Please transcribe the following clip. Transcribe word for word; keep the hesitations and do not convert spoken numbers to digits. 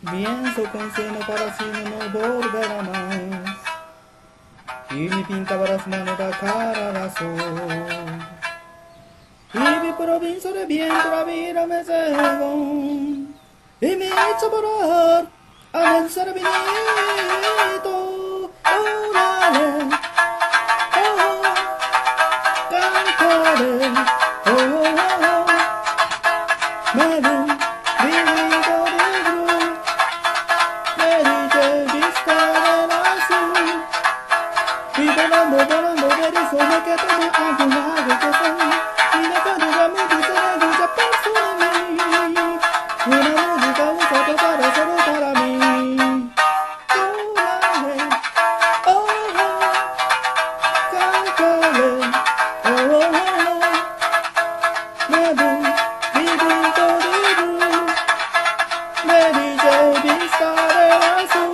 Pienso que enciendo para si no volverá más. Y mi pinta para las manos da cara al sol. Y mi provincia de viento la vida me cegó. Y me hizo volar a vencer vinito. Oh, dale, oh, cantaré, oh, oh, oh. Me du, vinito de gru, me dice vista del azul. Y volando, volando, verizo, me que toma algún lago que soy. Y me caduca mi dulce de lucha paso de mí. Una música usa para solo para mí. Oh, dale, oh, oh, cántale, oh, oh, oh. Me du, vivito de blu, me dice vista del azul.